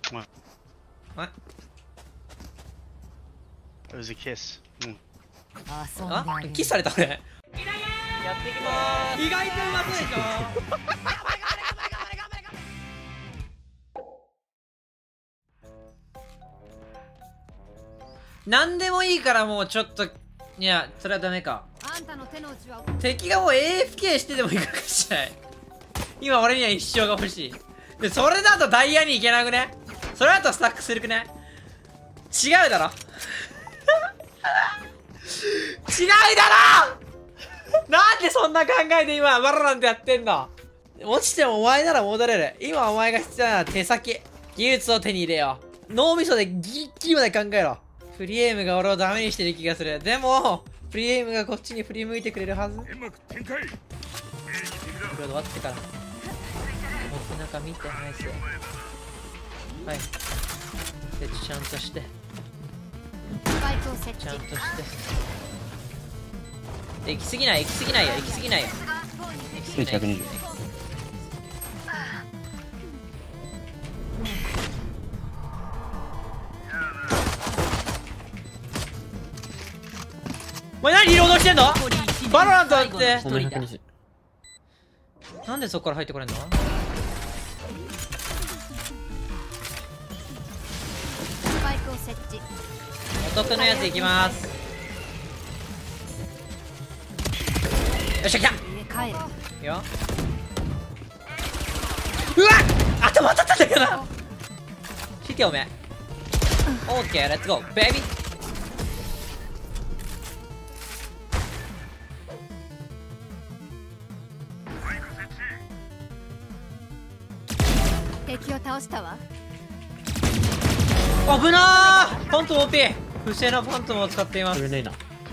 What? It was a kiss. あ、キスされた俺。やってきまーす。意外とうまそうでしょ。なんでもいいからもうちょっと、いや、それはダメか。敵がもう AFK してでもいいかもしれない。今俺には一生が欲しい。で、それだとダイヤに行けなくね？それだとスタックするくね？違うだろ違うだろなんでそんな考えで今バロなんてやってんの？落ちてもお前なら戻れる。今お前が必要なのは手先。技術を手に入れよう。脳みそでギッギリまで考えろ。フリーエイムが俺をダメにしてる気がする。でもフリーエイムがこっちに振り向いてくれるはず。これ終わってから僕中見てナイス。はい、設置ちゃんとしてちゃんとして行き過ぎない、行き過ぎないよ、行き過ぎないよ、行き過ぎない。お前何リロードしてんの？バロラントだって。なんでそこから入ってこれんの？お得のやついきます。よっしゃ来た。いいよ。うわっ頭当たったんだけどな。引いておめえ。オーケーレッツゴーベイビー。 敵を倒したわ。 危なー。パントム OP。不正なパントムを使っています。 スパイクを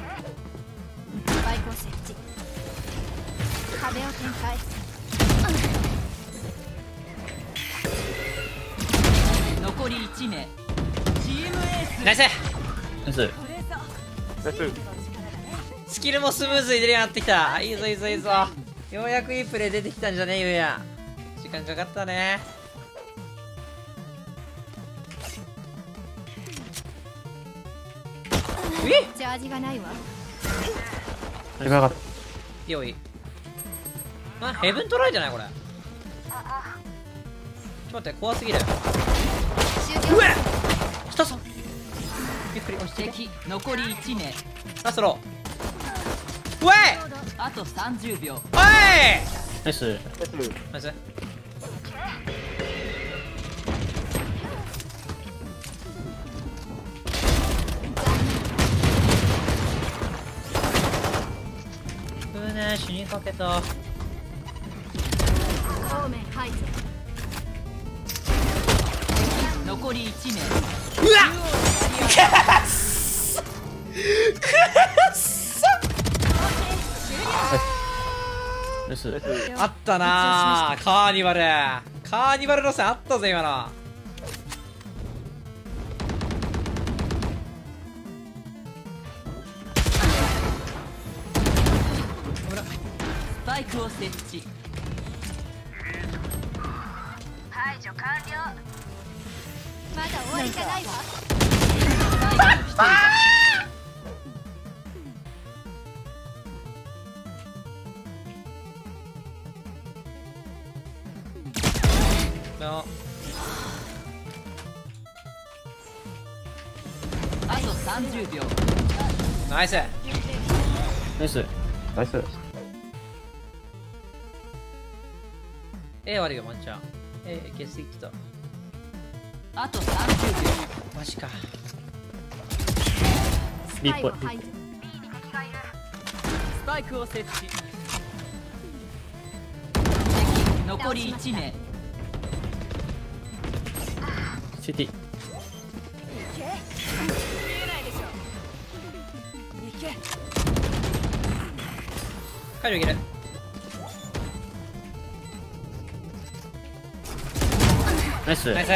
設置。壁を展開。 残り1名。チームエース。 ナイス。 ナイス。 スキルもスムーズに出るようになってきた。いいぞいいぞいいぞ。ようやくいいプレイ出てきたんじゃねえよや。時間かかったね。 チャージがないわ。 よい。あ、ヘブントライじゃないこれ。ちょっと待って、怖すぎる。うわっ来たぞ。ゆっくり押していけ。 残り1名。 ラストロー。うわいあと30秒。 おいナイス。 ナイス。死にかけた。 残り1名。 うわっくっそくっそナイス。 あったなー。カーニバル路線あったぜ今の。 スパイクを設置。 排除完了。まだ終わりじゃないわ。 あと30秒。 ナイスナイス。ナイス。 悪いよワンちゃん。ゲスいってた。 あと30秒。 マジか。 B っぽい。 スパイクを設置。敵残り1名。 CT。 解除いける。 ナイス。 ナイス。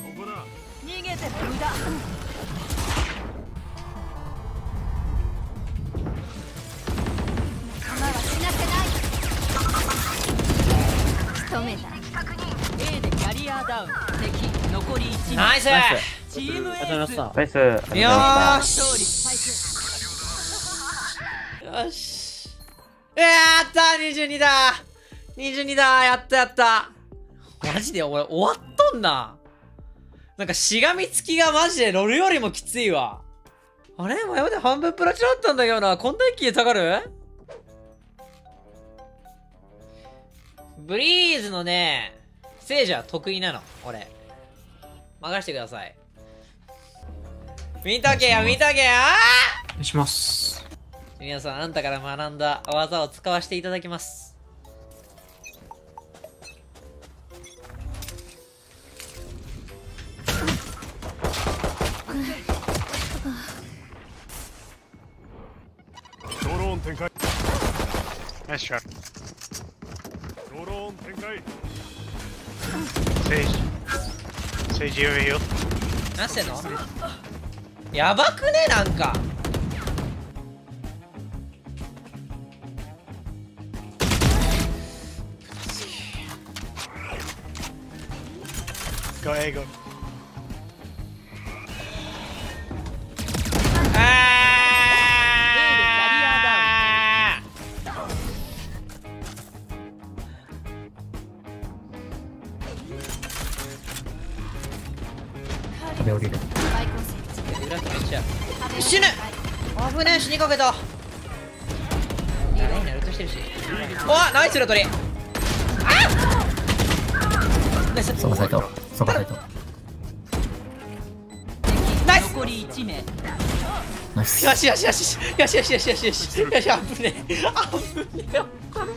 逃げても無駄。 ナイス。 ナイチームエありがとうございース。 ましナイス。 よー勝利しスよし。やったー、22だ22だ、やったやった。マジで俺終わっとんな。なんかしがみつきがマジでロルよりもきついわ。あれ前まで半分プラチナだったんだけどな。こんな一気に下がる？ブリーズのね、セージは得意なの、俺。任してください。見とけよ、見とけよ。 お願いします。 皆さん、あんたから学んだ技を使わせていただきます。 ドローン展開。 Nice shot. ドローン展開。 Sage. Sage over here. 何してんの？やばくねなんか。 Go A, go. 壁降りる。 裏とめっちゃ死ぬ。危ねえ、死にかけた。いいね、ナルトしてるし。お、ナイス裏取り。あっナイス。 そばサイト。そばサイト。 ナイス。 残り1名。 ナイス。 よしよしよしよしよしよしよしよしよし。危ねえ危ねえよ。本当に危ね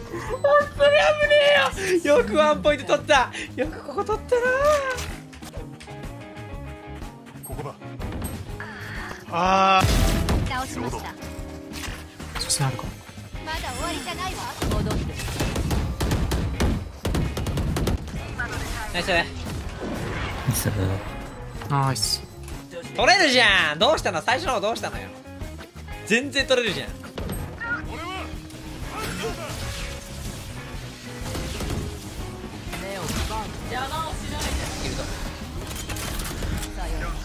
えよ。よくワンポイント取った。よくここ取ったな。 ここだ。 あ倒しました。 蘇生あるかも。 まだ終わりじゃないわ。 戻って。 ナイス。 ナイス。 ナイス。 取れるじゃん。どうしたの？最初の方どうしたのよ。全然取れるじゃん。 目を奪う。邪魔をしないで。 いると。 さよう。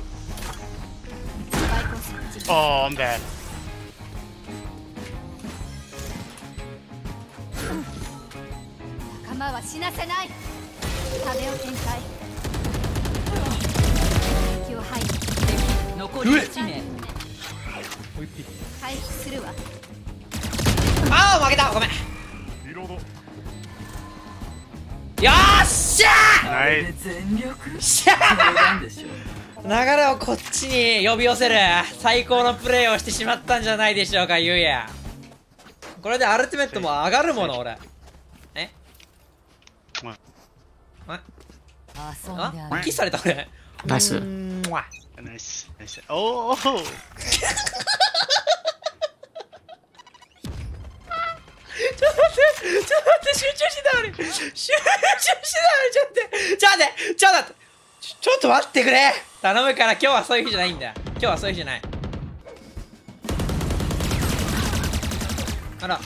スパイクを設置。 Oh, I'm bad. 仲間は死なせない。壁を展開。敵を排除。 残り1名。 回復するわ。 ああ負けた。ごめん。 リロード。 よーっしゃ Nice. 全力。 ーしゃ冗談でしょ。 ー流れをこっちに呼び寄せる最高のプレーをしてしまったんじゃないでしょうか、ゆうや。これでアルティメットも上がるもの、俺。えま遊んである。 キスされた俺。 ナイス。 うわ Nice. Nice. Oh. ちょっと待って集中してたのに集中してたのにちょっと待ってくれ頼むから今日はそういう日じゃないんだ今日はそういう日じゃないあら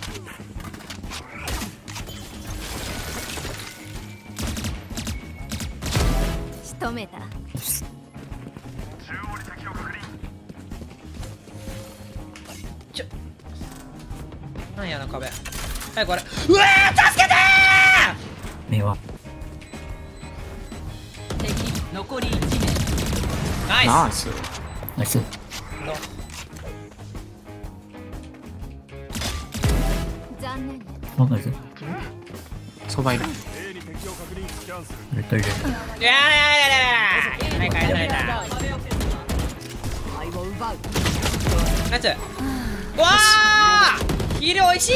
仕留めた。 何やあの壁はいこれうわー助けてー目は。 敵残り1名。 ナイナイス。 ナイス。 残念ね。 あ、ナイス。 そばいる。 A に敵を確認。キャンセル。 入れと入れる。 いやはい帰れないな愛を奪う。 ナイスうわーヒールおいしい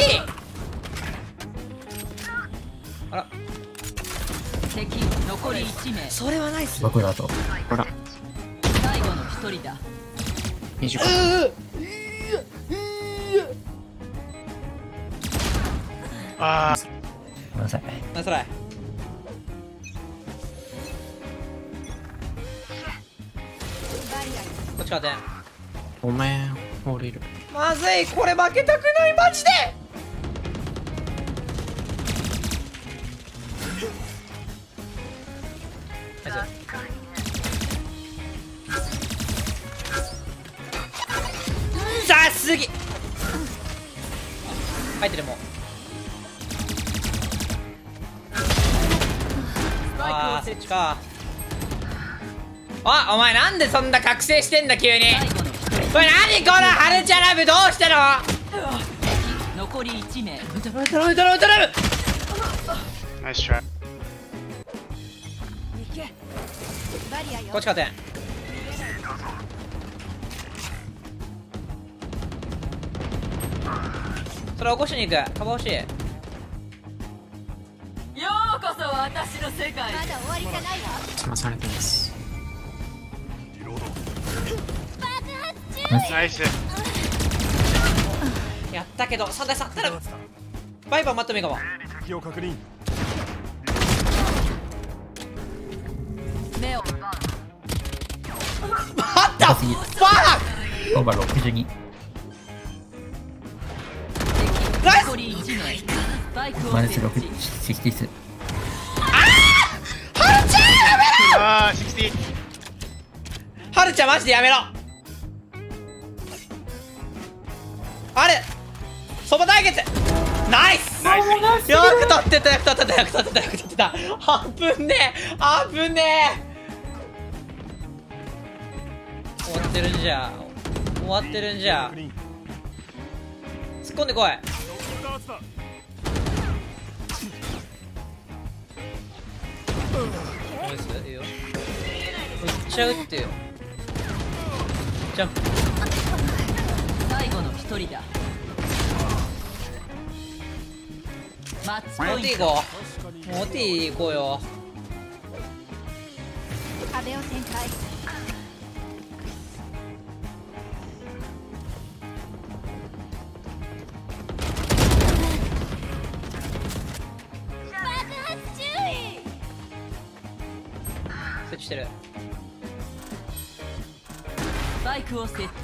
あら敵残り1名。 それはナイス僕だと。 ほら。 最後の1人だ。 20個。 Ah. ごめんなさい。 ナイストライこっち勝てんごめん。降りる。 まずいこれ負けたくないマジでナイスすぎ。入ってるもう。ああそっちか。あ、お前なんでそんな覚醒してんだ急に。これ何このハルチャラブどうしたの。 残り1名。 頼む。 ナイストライ。 バリアよ。 こっち勝てん。それ起こしに行く。カバー欲しい。 ようこそ私の世界。 まだ終わりじゃないわ。 邪魔されてます。 リロード。 ナイス。 やったけど3対3頼む。バイバーマットメガマン。 敵を確認。 目をあったファーオーバー62。 ナイス。 残り1名。スパイクをマイナス設置。 6、62。 ああ、60。 はるちゃんマジでやめろ。あれそば対決ナイス。 ナイス。 よく取ってた。危ねえ。終わってるんじゃ。 確認。 突っ込んでこい。 ノックダーツだ。 ナイスいいよ。めっちゃ打ってよ。ジャンプ。 最後の1人だ。マッチポモテイント。 ィ行こう。モティ行こうよ。 壁を展開。爆発注意。 設置してる。 スパイクを設置。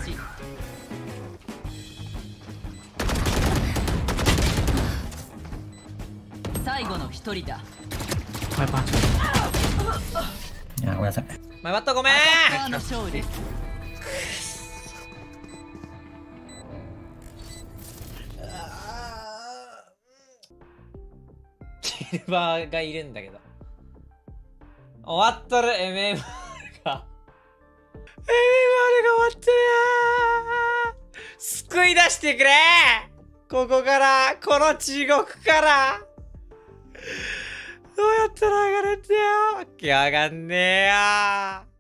最後の1人だ。 バイバーチいや、ごめんなさい。 前バットごめん。 アタッカーの勝利。 シルバーがいるんだけど。終わっとる MMR が。MMR が終わってる。救い出してくれ。ここからこの地獄からどうやったら上がれんだよ。わけわかんねえよ。